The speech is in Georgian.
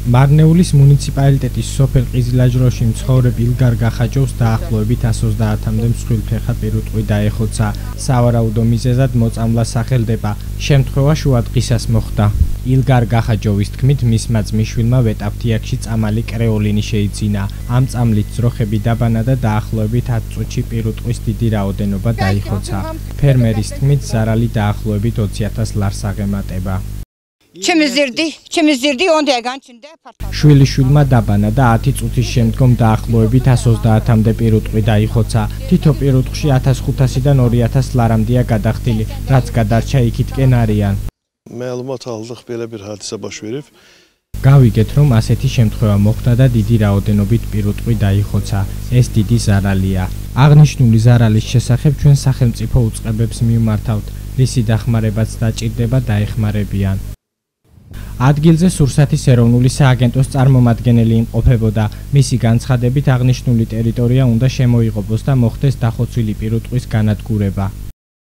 მარნეულის მუნიციპალიტეტის სოფელ ყიზილაჯროში მცხოვრებ ილგარ გახაჯოვს დაახლოებით 130-მდე მსხვილფეხა პირუტყვი დაეხოცა. სავარაუდო მიზეზად მოწამვლა სახელდება. შემთხვევა შუა დღისას მოხდა. ილგარ გახაჯოვის თქმით, მისმა ძმისშვილმა ვეტაფთიაქში წამალი კრეოლინი შეიძინა. ამ წამლით ძროხები დაბანა და დაახლოებით 10 წუთში პირუტყვის დიდი რაოდენობა დაიხოცა. ფერმერის თქმით, ზარალი დაახლოებით 20,000 ლარს აღემატება. შვილიშვილმა დაბანა და 10 წუთის შემდგომ დაახლოებით 130-მდე პირუტყვი დაიხოცა. თითო პირუტყვში 1500-დან 2000 ლარამდეა გადახდილი, რაც გადარჩა იქითკენ არიან. Məlumat aldıq, belə bir hadisə baş verib. გავიგეთ, რომ ასეთი შემთხვევა მოხდა და დიდი რაოდენობით პირუტყვი დაიხოცა. ეს დიდი ზარალია. აღნიშნული ზარალის შესახებ ჩვენ სახელმწიფო უწყებებს მივმართავთ, რისი დახმარებაც დაჭირდება დაეხმარებიან. ადგილზე სურსათის ეროვნული სააგენტოს წარმომადგენელი იმყოფებოდა. მისი განცხადებით, აღნიშნული ტერიტორია უნდა შემოიღობოს და მოხდეს დახოცვილი პირუტყვის განადგურება.